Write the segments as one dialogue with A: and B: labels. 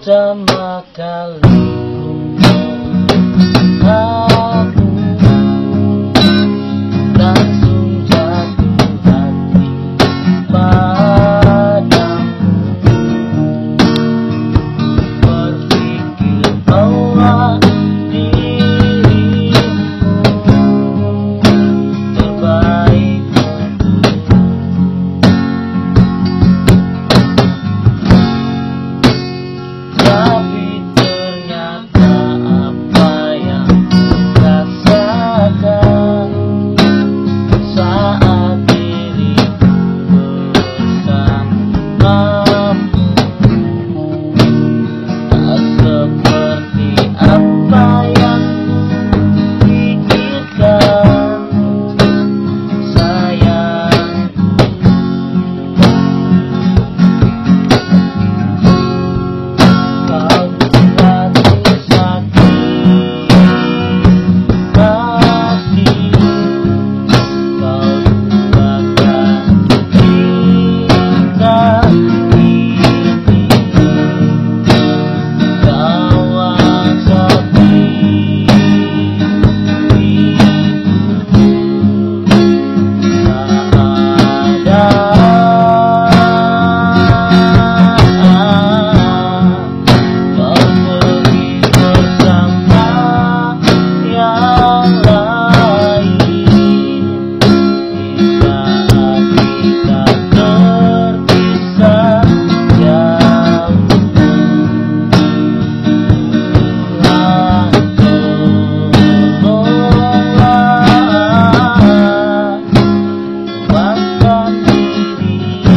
A: pertama kali aku langsung jatuh hati padamu, berpikir bahwa dirimu terbaik untukku. Tapi ternyata apa yang rasakan saat diriku bersamamu tak seperti apa yang kupikirkan, sayangku. Kau buatku sakit hati, kau lupakan cinta ini, kau asapi hidupku tak ada. Kau pergi bersama yang lain di saat kita terpisah jauh. Tolonglah kuatkan diriku.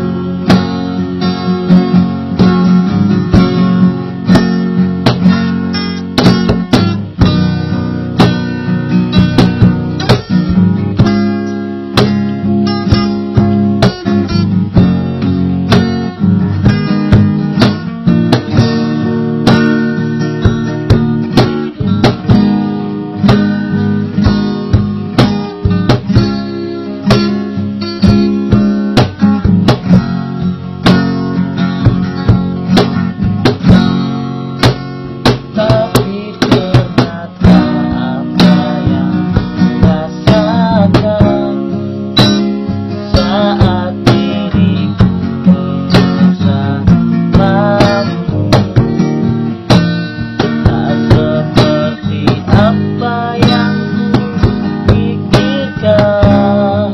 A: Tapi ternyata apa yang rasakan saat diriku bersamamu tak seperti apa yang kupikirkan,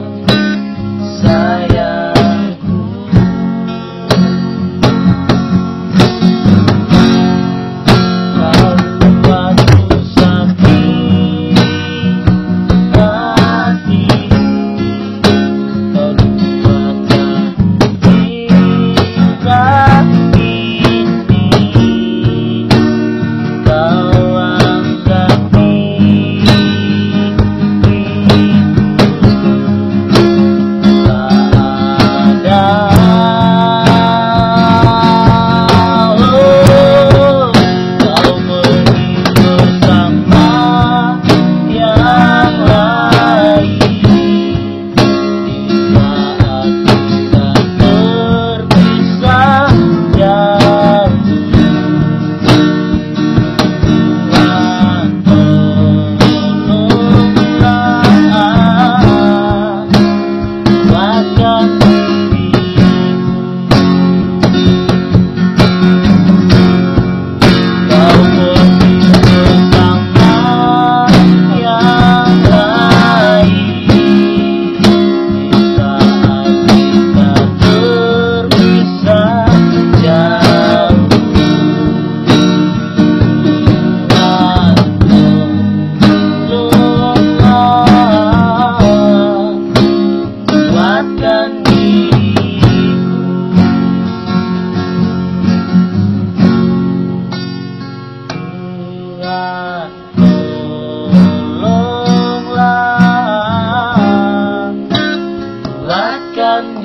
A: sayangku. Kau buatku sakit hati, kau lupakan cinta ini, kau anggap hidupku tak ada. Kau pergi bersama yang lain di saat kita terpisah jauh. Tolonglah kuatkan diriku. Kau pergi bersama yang lain di saat kita terpisah jauh. Tolonglah kuatkan diriku. Tolonglah kuatkan